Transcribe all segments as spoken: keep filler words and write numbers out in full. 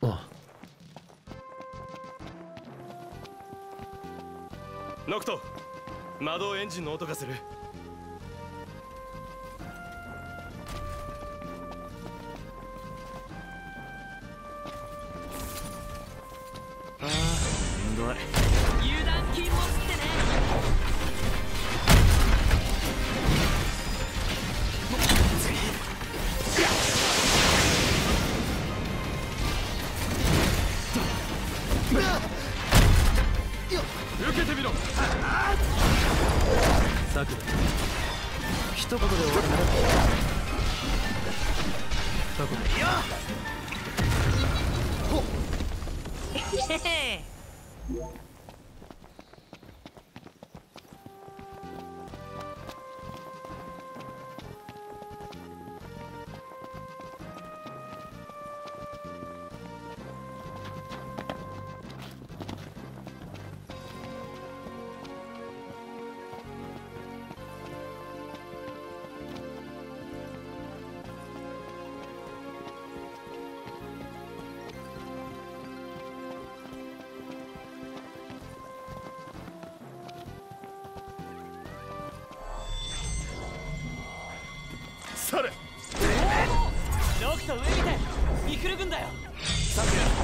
あノクト、魔導エンジンの音がする。ああ、しんどい。 油断禁物ってね。 受けてみろ。 さくら、一言で終わるならさくら、いやほっへへ。 それ。 ノクト上見て、ミクル軍だよ。 サクラ。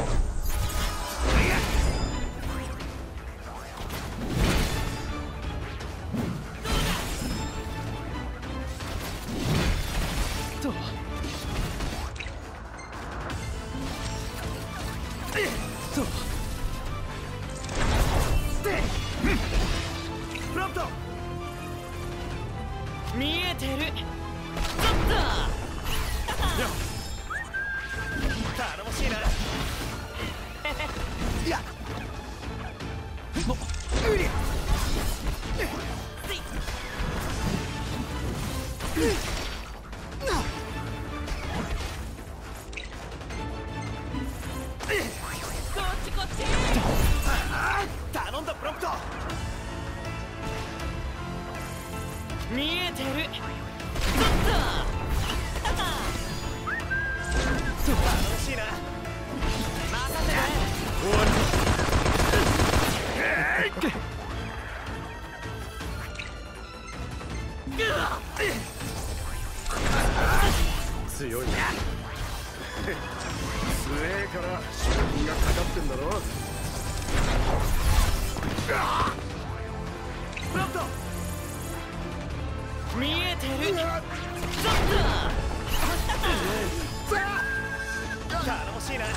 とえっとプラント。 見えてる。 頼もしいな。いや。もうりゃ。 こっちこっち。 頼んだプロンプト。 見えてる。 頼もしいな。 任せて。 終わりだ。強いな。強えから賞金がかかってんだろ。プラント。 見えてる。 頼もしいな。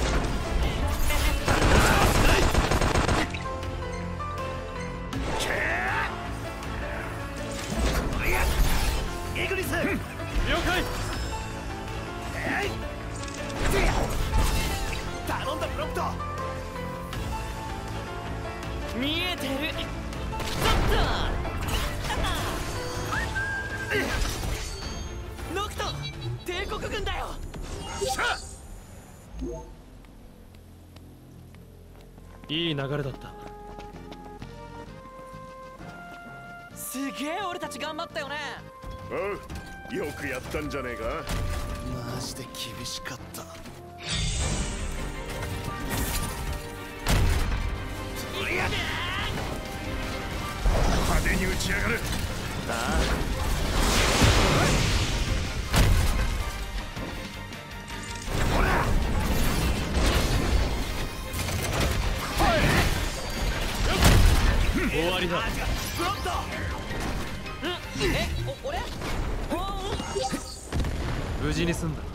イグニス、了解。頼んだプロンプト。 見えてる。ノクト、帝国軍だよ。 いい流れだった。 すげえ俺たち頑張ったよね。 おう、よくやったんじゃねえか。マジで厳しかった。派手に打ち上がる。ああ。 終わりだ。 フロント。 え、お俺？ 無事に済んだ。